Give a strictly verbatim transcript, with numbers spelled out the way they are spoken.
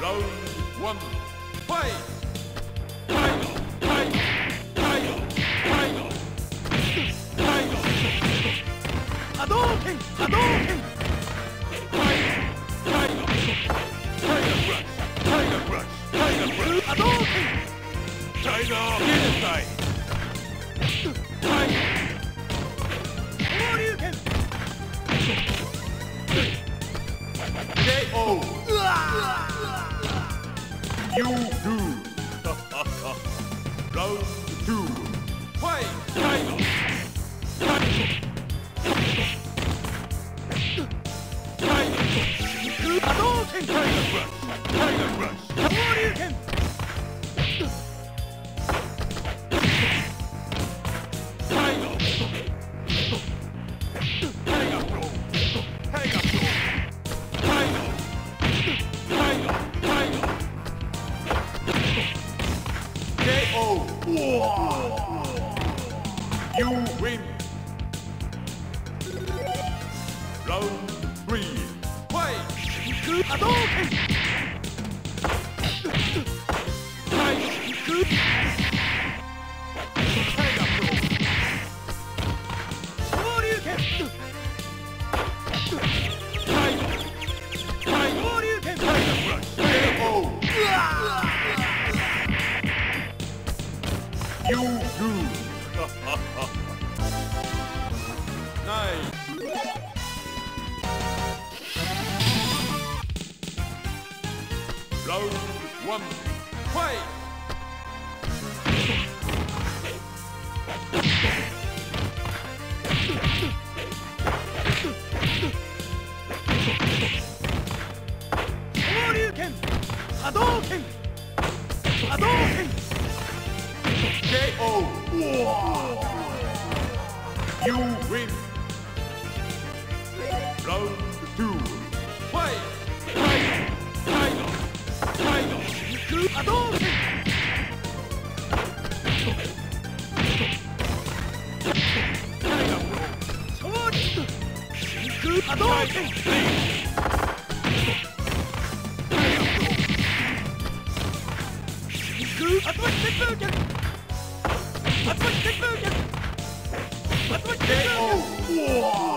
Round one, fight! Tiger, tiger, tiger, tiger, tiger. Hadouken, Hadouken. Tiger, tiger, tiger crush, tiger crush, tiger crush. Hadouken. Tiger, inside. Tiger. Hadouken. K O. You do. Round two. Fight! Tiger! Tiger! Tiger! Hadouken! Tiger Crush! Tiger Crush! Hadouken! Tiger! Tiger Pro! Tiger Pro! Tiger! Tiger! Tiger! K O. You win. Round three. Fight. Hadouken. Tiger. Tiger Pro. Hadouken. Tiger. Tiger. Tiger Crush. K O. You do. Nine. Round one. Fight. Hadouken! Hadouken! Hadouken! K O. You win. Round two. Fight. Tiger. Tiger. Tiger. Hadouken. Tiger Pro. Hadouken. Advanced Bergen! Advanced Bergen! Advanced Bergen!